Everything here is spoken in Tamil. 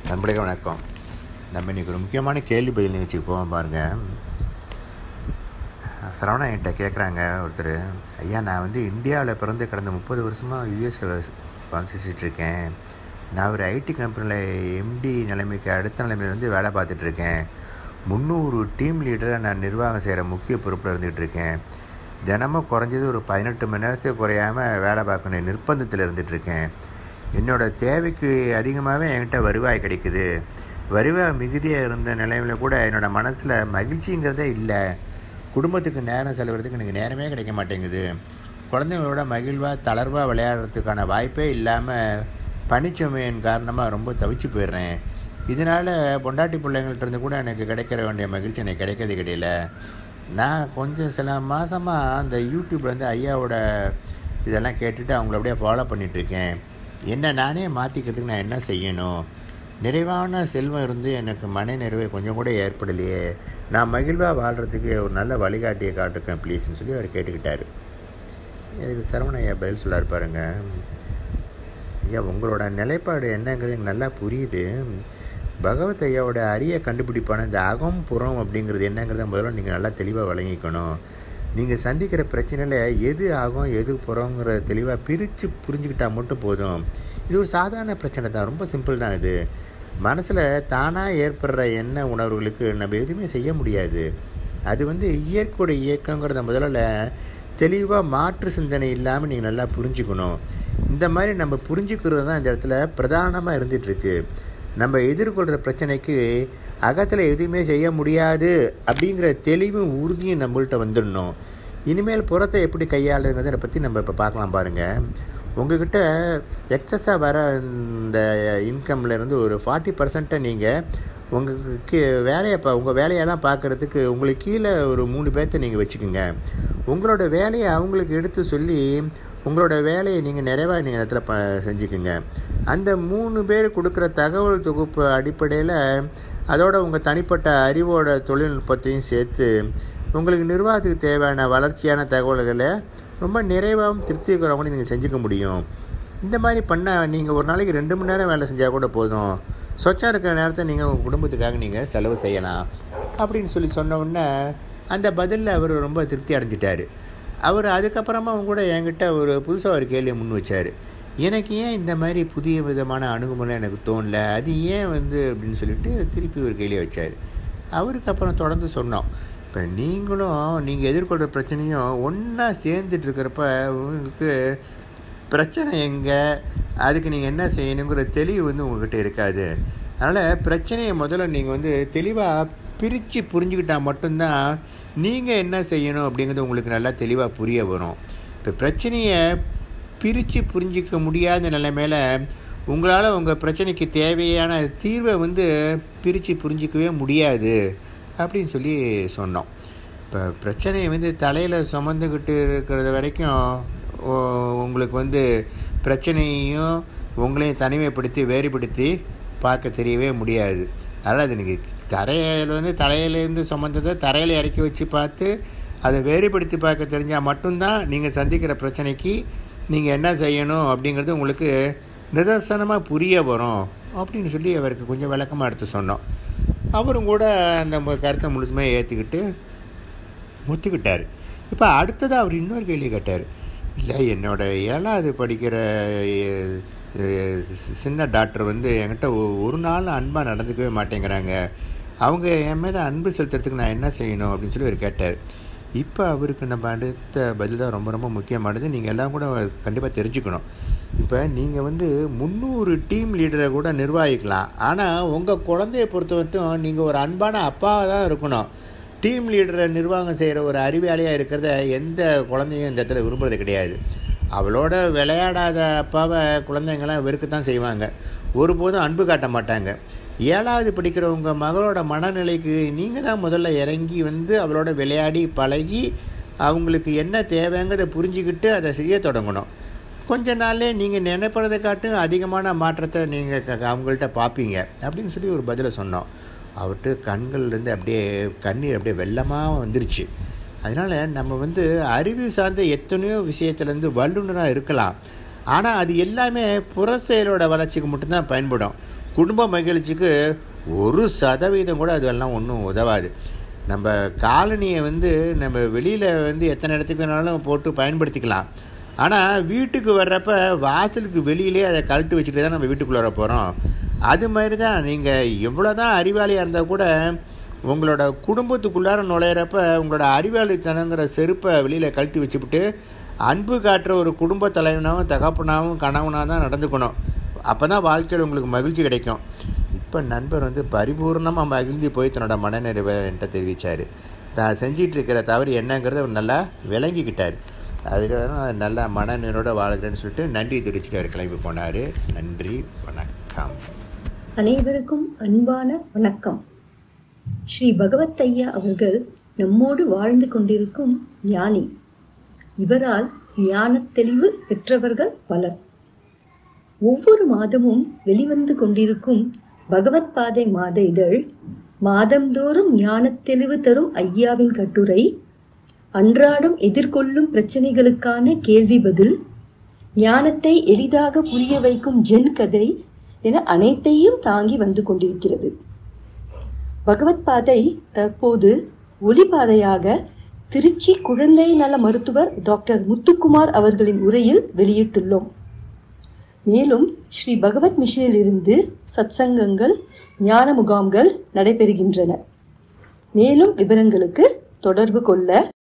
நண்பர்களே வணக்கம். நம்ம இன்றைக்கி ஒரு முக்கியமான கேள்வி பதில் நிகழ்ச்சிக்கு போவோம் பாருங்கள். சரவணா என்கிட்ட கேட்குறாங்க ஒருத்தர், ஐயா நான் இந்தியாவில் பிறந்து கடந்த 30 வருஷமாக யூஎஸில் வசிச்சிட்ருக்கேன். நான் ஒரு ஐடி கம்பெனியில் எம்டி நிலைமைக்கு அடுத்த நிலைமையில் வேலை பார்த்துட்ருக்கேன். 300 டீம் லீடரை நான் நிர்வாகம் செய்கிற முக்கிய பொறுப்பில் இருந்துகிட்ருக்கேன். தினமும் குறைஞ்சது ஒரு 18 மணி நேரத்துக்கு குறையாமல் வேலை பார்க்கணும் நிர்பந்தத்தில் இருந்துகிட்ருக்கேன். என்னோடய தேவைக்கு அதிகமாகவே என்கிட்ட வருவாய் கிடைக்குது. வருவாய் மிகுதியாக இருந்த நிலைமையில் கூட என்னோடய மனசில் மகிழ்ச்சிங்கிறதே இல்லை. குடும்பத்துக்கு நேரம் செலவிடுறதுக்கு எனக்கு நேரமே கிடைக்க மாட்டேங்குது. குழந்தைங்களோட மகிழ்வாக தளர்வாக விளையாடுறதுக்கான வாய்ப்பே இல்லாமல் பணிச்சுமையின் காரணமாக ரொம்ப தவிச்சு போயிடுறேன். இதனால் பொண்டாட்டி பிள்ளைங்கள்ட்ட கூட எனக்கு கிடைக்கிற வேண்டிய மகிழ்ச்சி எனக்கு கிடைக்கிறது கிடையில. நான் கொஞ்சம் சில மாதமாக அந்த யூடியூப்பில் ஐயாவோட இதெல்லாம் கேட்டுட்டு அவங்கள அப்படியே ஃபாலோ பண்ணிகிட்ருக்கேன். என்னை நானே மாற்றிக்கிறதுக்கு நான் என்ன செய்யணும்? நிறைவான செல்வம் இருந்து எனக்கு மன நிறைவை கொஞ்சம் கூட ஏற்படலையே. நான் மகிழ்வாக வாழ்கிறதுக்கு ஒரு நல்ல வழிகாட்டியை காட்டுக்கேன் ப்ளீஸ்ன்னு சொல்லி அவர் கேட்டுக்கிட்டார். இதுக்கு சரவண ஐயா பதில் சொல்லார் பாருங்க. ஐயா உங்களோட நிலைப்பாடு என்னங்கிறது எனக்கு நல்லா புரியுது. பகவத் ஐயாவோட அரிய கண்டுபிடிப்பான இந்த அகம் புறம் அப்படிங்கிறது என்னங்கிறத முதல்ல நீங்கள் நல்லா தெளிவாக வழங்கிக்கணும். நீங்கள் சந்திக்கிற பிரச்சனையில் எது ஆகும் எது புறங்கிற தெளிவாக பிரித்து புரிஞ்சுக்கிட்டால் மட்டும் போதும். இது ஒரு சாதாரண பிரச்சனை தான், ரொம்ப சிம்பிள் தான். இது மனசில் தானாக ஏற்படுற எண்ண உணர்வுகளுக்கு நம்ம எதுவுமே செய்ய முடியாது. அது இயற்கையோட இயக்கங்கிறத முதல்ல தெளிவாக மாற்று சிந்தனை இல்லாமல் நீங்கள் நல்லா புரிஞ்சுக்கணும். இந்த மாதிரி நம்ம புரிஞ்சுக்கிறது தான் இந்த இடத்துல பிரதானமாக இருந்துகிட்ருக்கு. நம்ம எதிர்கொள்கிற பிரச்சனைக்கு அகத்தில் எதுவுமே செய்ய முடியாது அப்படிங்கிற தெளிவும் உறுதியும் நம்மள்கிட்ட வந்துடணும். இனிமேல் புறத்தை எப்படி கையாளுங்கிறத பற்றி நம்ம இப்போ பார்க்கலாம் பாருங்கள். உங்கள்கிட்ட எக்ஸஸாக வர இந்த இன்கம்லேருந்து ஒரு 40% நீங்கள் உங்களுக்கு உங்கள் வேலையெல்லாம் பார்க்குறதுக்கு உங்களுக்கு கீழே ஒரு 3 பேர்த்த நீங்கள் வச்சுக்கோங்க. உங்களோட வேலையை அவங்களுக்கு எடுத்து சொல்லி உங்களோட வேலையை நீங்கள் நிறைவாக நீங்கள் இடத்துல செஞ்சுக்குங்க. அந்த 3 பேர் கொடுக்குற தகவல் தொகுப்பு அடிப்படையில் அதோட உங்கள் தனிப்பட்ட அறிவோட தொழில்நுட்பத்தையும் சேர்த்து உங்களுக்கு நிர்வாகத்துக்கு தேவையான வளர்ச்சியான தகவல்களை ரொம்ப நிறைவாகவும் திருப்திகரமாக நீங்கள் செஞ்சுக்க முடியும். இந்த மாதிரி பண்ணால் நீங்கள் ஒரு நாளைக்கு 2 மணி நேரம் வேலை செஞ்சால் கூட போதும். சொச்சா இருக்கிற நேரத்தை நீங்கள் உங்கள் குடும்பத்துக்காக நீங்கள் செலவு செய்யலாம் அப்படின்னு சொல்லி சொன்ன உடனே அந்த பதிலில் அவர் ரொம்ப திருப்தி அடைஞ்சிட்டார். அவர் அதுக்கப்புறமா அவங்க கூட என்கிட்ட ஒரு புதுசாக ஒரு கேள்வியை முன் வச்சார். எனக்கு ஏன் இந்த மாதிரி புதிய விதமான அணுகுமுறை எனக்கு தோணல, அது ஏன் அப்படின்னு சொல்லிட்டு திருப்பி ஒரு கேள்வியை வச்சார். அவருக்கு அப்புறம் தொடர்ந்து சொன்னோம், இப்போ நீங்கள் எதிர்கொள்கிற பிரச்சனையும் ஒன்றா சேர்ந்துட்டுருக்கிறப்ப உங்களுக்கு பிரச்சனை எங்கே, அதுக்கு நீங்கள் என்ன செய்யணுங்கிற தெளிவு உங்கள்கிட்ட இருக்காது. அதனால் பிரச்சனையை முதல்ல நீங்கள் தெளிவாக பிரித்து புரிஞ்சுக்கிட்டால் மட்டும்தான் நீங்கள் என்ன செய்யணும் அப்படிங்கிறது உங்களுக்கு நல்லா தெளிவாக புரிய வரும். இப்போ பிரச்சனையை பிரித்து புரிஞ்சிக்க முடியாத நிலைமையில் உங்களால் உங்கள் பிரச்சனைக்கு தேவையான தீர்வை பிரித்து புரிஞ்சிக்கவே முடியாது அப்படின்னு சொல்லி சொன்னோம். இப்போ பிரச்சனையை தலையில் சுமந்துக்கிட்டு இருக்கிறது வரைக்கும் உங்களுக்கு பிரச்சனையும் உங்களையும் தனிமைப்படுத்தி வேறுபடுத்தி பார்க்க தெரியவே முடியாது. அதனால் அது நீங்கள் தலையிலேருந்து சுமந்ததை தரையில் இறக்கி வச்சு பார்த்து அதை வேறுபடுத்தி பார்க்க தெரிஞ்சால் மட்டும்தான் நீங்கள் சந்திக்கிற பிரச்சனைக்கு நீங்கள் என்ன செய்யணும் அப்படிங்கிறது உங்களுக்கு நிதர்சனமாக புரிய வரும் அப்படின்னு சொல்லி அவருக்கு கொஞ்சம் விளக்கமாக எடுத்து சொன்னோம். அவரும் கூட அந்த கருத்தை முழுசுமே ஏற்றுக்கிட்டு ஒத்துக்கிட்டார். இப்போ அடுத்ததாக அவர் இன்னொரு கேள்வி கேட்டார். இல்லை என்னோடய 7வது படிக்கிற சின்ன டாக்டர் என்கிட்ட ஒரு நாள் அன்பாக நடந்துக்கவே மாட்டேங்கிறாங்க. அவங்க என் மீது அன்பு செலுத்துறதுக்கு நான் என்ன செய்யணும் அப்படின்னு சொல்லி அவர் கேட்டார். இப்போ அவருக்கு நம்ம அடுத்த பதில் தான் ரொம்ப ரொம்ப முக்கியமானது. நீங்கள் எல்லாம் கூட கண்டிப்பாக தெரிஞ்சுக்கணும். இப்போ நீங்கள் 300 டீம் லீடரை கூட நிர்வகிக்கலாம். ஆனால் உங்கள் குழந்தைய பொறுத்த மட்டும் நீங்கள் ஒரு அன்பான அப்பாவாக தான் இருக்கணும். டீம் லீடரை நிர்வாகம் செய்கிற ஒரு அறிவாளியாக இருக்கிறத எந்த குழந்தையும் இந்த இடத்துல விரும்புறது கிடையாது. அவளோட விளையாடாத அப்பாவை குழந்தைங்களாம் வெறுக்கத்தான் செய்வாங்க, ஒருபோதும் அன்பு காட்ட மாட்டாங்க. 7வது படிக்கிறவங்க மகளோட மனநிலைக்கு நீங்கள் தான் முதல்ல இறங்கி அவளோட விளையாடி பழகி அவங்களுக்கு என்ன தேவைங்கிறத புரிஞ்சுக்கிட்டு அதை செய்ய தொடங்கணும். கொஞ்ச நாள்லே நீங்கள் நினைப்பதை காட்டும் அதிகமான மாற்றத்தை நீங்கள் அவங்கள்ட்ட பார்ப்பீங்க அப்படின்னு சொல்லி ஒரு பதிலை சொன்னோம். அவர்கிட்ட கண்கள்லேருந்து அப்படியே கண்ணீர் அப்படியே வெள்ளமாக வந்துருச்சு. அதனால் நம்ம அறிவு சார்ந்த எத்தனையோ விஷயத்துலேருந்து வல்லுநராக இருக்கலாம். ஆனால் அது எல்லாமே புற செயலோட வளர்ச்சிக்கு மட்டும்தான் பயன்படும். குடும்ப மகிழ்ச்சிக்கு 1% கூட அதெல்லாம் ஒன்றும் உதவாது. நம்ம காலனியை நம்ம வெளியில் எத்தனை இடத்துக்கு வேணாலும் போட்டு பயன்படுத்திக்கலாம். ஆனால் வீட்டுக்கு வர்றப்ப வாசலுக்கு வெளியிலே அதை கழட்டி வச்சுட்டு தான் நம்ம வீட்டுக்குள்ளே போகிறோம். அது மாதிரி தான் நீங்கள் எவ்வளோ தான் அறிவாளியாக இருந்தால் கூட உங்களோட குடும்பத்துக்குள்ளார நுழையிறப்ப உங்களோட அறிவாளித்தனங்கிற செருப்பை வெளியில் கழட்டி வச்சுவிட்டு அன்பு காட்டுற ஒரு குடும்ப தலைவனாகவும் தகப்பனாகவும் கணவனாக தான் நடந்துக்கணும். அப்போ தான் வாழ்க்கையில் உங்களுக்கு மகிழ்ச்சி கிடைக்கும். இப்போ நண்பர் பரிபூர்ணமாக மகிழ்ந்து போய் தன்னோட மனநிறைவை என்கிட்ட தெரிவித்தார். தான் செஞ்சிட்ருக்கிற தவறு என்னங்கிறத அவர் நல்லா விளங்கிக்கிட்டார். அதுக்காக நல்லா மனநிறைவோடு வாழ்கிறேன்னு சொல்லிட்டு நன்றி தெரிவிச்சுட்டு அவர் கிளம்பி போனார். நன்றி, வணக்கம். அனைவருக்கும் அன்பான வணக்கம். ஸ்ரீ பகவத் ஐயா அவர்கள் நம்மோடு வாழ்ந்து கொண்டிருக்கும் ஞானி. இவரால் ஞான தெளிவு பெற்றவர்கள் பலர். ஒவ்வொரு மாதமும் வெளிவந்து கொண்டிருக்கும் பகவத் பாதை மாத இதழ், மாதந்தோறும் ஞான தெளிவு தரும் ஐயாவின் கட்டுரை, அன்றாடம் எதிர்கொள்ளும் பிரச்சனைகளுக்கான கேள்வி பதில், ஞானத்தை எளிதாக புரிய வைக்கும் ஜென் கதை என அனைத்தையும் தாங்கி வந்து கொண்டிருக்கிறது. பகவத் பாதை தற்போது ஒளிபாதையாக திருச்சி குழந்தை நல மருத்துவர் டாக்டர் முத்துக்குமார் அவர்களின் உரையில் வெளியிட்டுள்ளோம். மேலும் ஸ்ரீ பகவத் மிஷனில் இருந்து சத்சங்கங்கள், ஞான முகாம்கள் நடைபெறுகின்றன. மேலும் விவரங்களுக்கு தொடர்பு கொள்ள